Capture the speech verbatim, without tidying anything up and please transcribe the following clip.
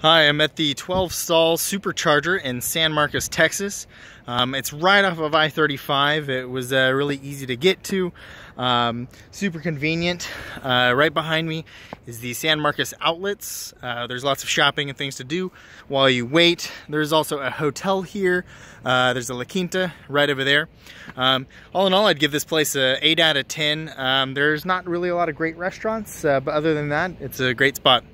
Hi, I'm at the twelve stall Supercharger in San Marcos, Texas. Um, it's right off of I thirty-five. It was uh, really easy to get to, um, super convenient. Uh, right behind me is the San Marcos outlets. Uh, there's lots of shopping and things to do while you wait. There's also a hotel here. Uh, there's a La Quinta right over there. Um, all in all, I'd give this place a eight out of ten. Um, there's not really a lot of great restaurants, uh, but other than that, it's a great spot.